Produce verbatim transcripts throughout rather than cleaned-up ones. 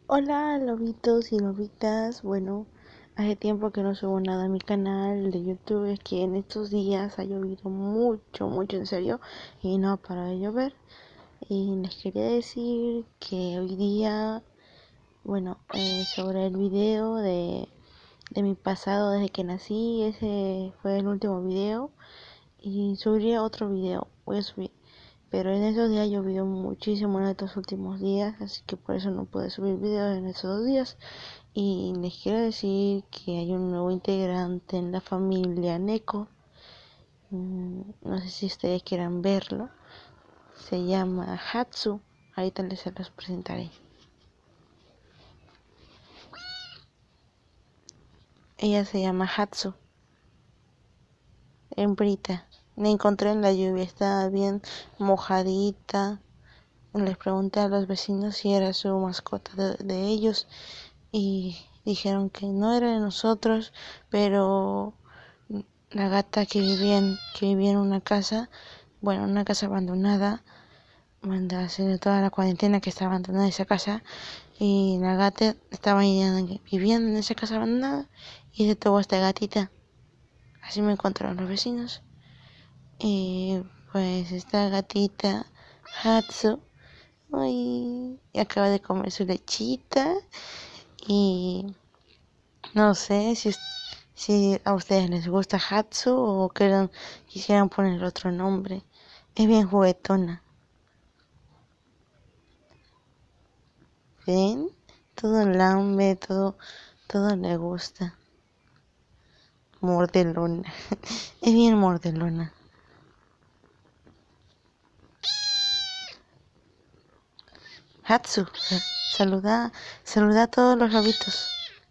Hola, lobitos y lobitas. Bueno, hace tiempo que no subo nada a mi canal de YouTube. Es que en estos días ha llovido mucho, mucho en serio y no ha parado de llover. Y les quería decir que hoy día, bueno, eh, sobre el video de, de mi pasado desde que nací, ese fue el último video. Y subiré otro video, voy a subir. Pero en esos días ha llovido muchísimo en estos últimos días, así que por eso no pude subir videos en esos dos días. Y les quiero decir que hay un nuevo integrante en la familia Neko. Mm, No sé si ustedes quieran verlo. Se llama Hatsu. Ahorita les se los presentaré. Ella se llama Hatsu, hembrita. La encontré en la lluvia, estaba bien mojadita. Les pregunté a los vecinos si era su mascota de, de ellos y dijeron que no era de nosotros, pero la gata que vivía en, que vivía en una casa, bueno, una casa abandonada, manda hace toda la cuarentena que está abandonada esa casa, y la gata estaba viviendo en esa casa abandonada y se tuvo esta gatita. Así me encontraron los vecinos. Y pues esta gatita, Hatsu, ay, acaba de comer su lechita y no sé si, si a ustedes les gusta Hatsu o quieran, quisieran poner otro nombre. Es bien juguetona. ¿Ven? Todo lambe, todo, todo le gusta. Mordelona. Es bien mordelona. Hatsu, saluda, saluda a todos los lobitos.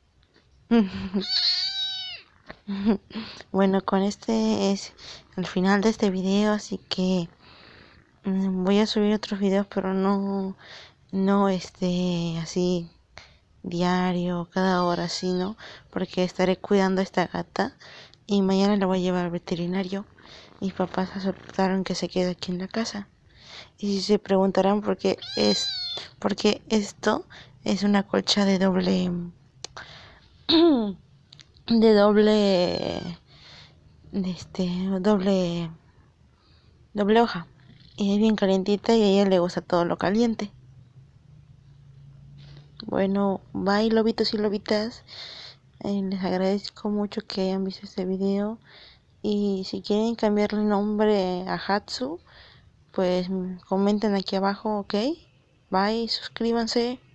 Bueno, con este es el final de este video, así que mm, voy a subir otros videos, pero no, no este, así diario, cada hora, así, ¿no? Porque estaré cuidando a esta gata y mañana la voy a llevar al veterinario. Mis papás aceptaron que se quede aquí en la casa. Y si se preguntarán por qué es, porque esto es una colcha de doble, de doble, de este, doble, doble hoja. Y es bien calientita y a ella le gusta todo lo caliente. Bueno, bye lobitos y lobitas. Eh, les agradezco mucho que hayan visto este video. Y si quieren cambiarle el nombre a Hatsu, pues comenten aquí abajo, ok. Bye, suscríbanse.